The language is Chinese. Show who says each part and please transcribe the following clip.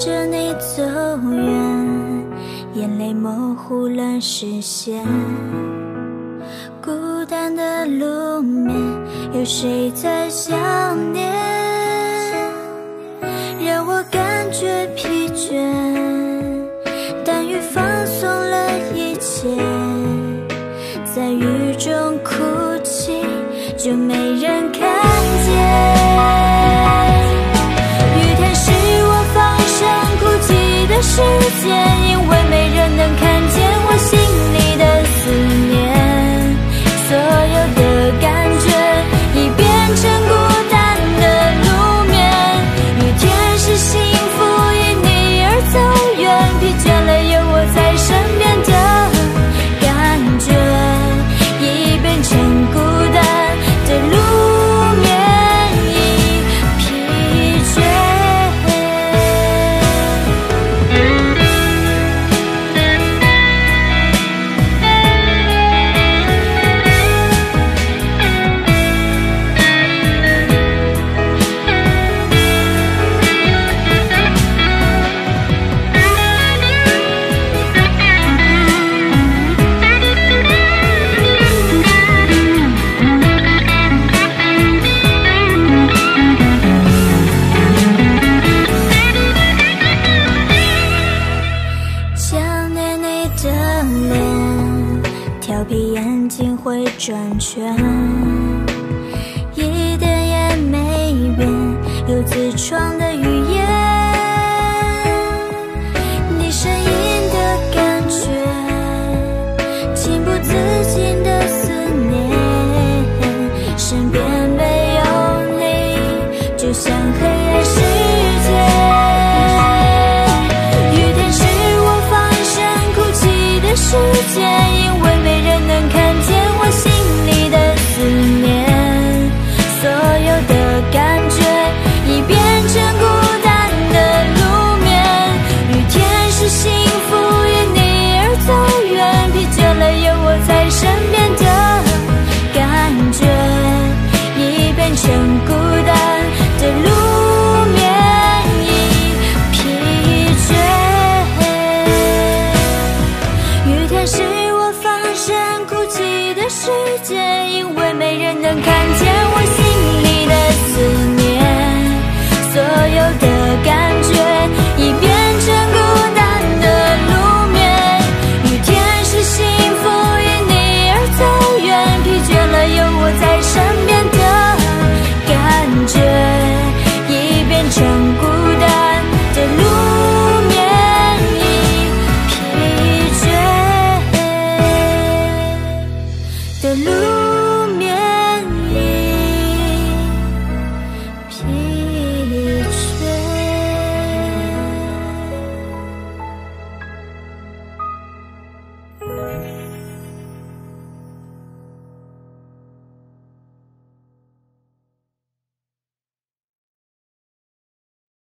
Speaker 1: 着你走远，眼泪模糊了视线，孤单的路面，有谁在想念？让我感觉疲倦，但愈放松了一切，在雨中哭泣，就没人看见。雨天是我放声哭泣的时间，因为没人能看见我心里的思念，所有的感觉已变成孤单的路面。雨天是幸福因你而走远，疲倦了有我在身边的感觉，已变成孤单的路面，已疲倦。想念你的脸，调皮眼睛会转圈，一点也没变，有自创的语言。你声音的感觉，情不自禁的思念，身边没有你，就像黑暗世界。世界，因为没人能看见我心里的思念，所有的感觉已变成孤单的路面。雨天是幸福因你而走远，疲倦了有我在身边的感觉，已变成孤单的路面，已疲倦。雨天是我放声哭泣的时间，